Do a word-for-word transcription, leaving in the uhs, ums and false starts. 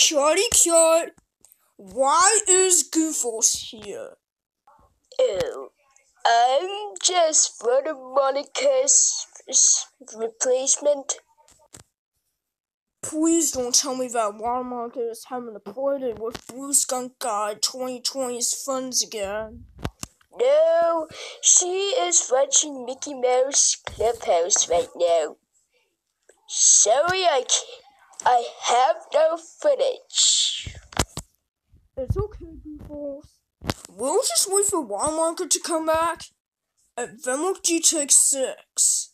Kitty cat, why is Goofles here? Oh, I'm just Brother Monica's replacement. Please don't tell me that Water Monica is having a party with Blue Skunk Guide twenty twenty's funds again. No, she is watching Mickey Mouse Clubhouse right now. Sorry, I can't. I have no footage. It's okay, Goofles. We'll just wait for Water Monica to come back, and then we'll do take six.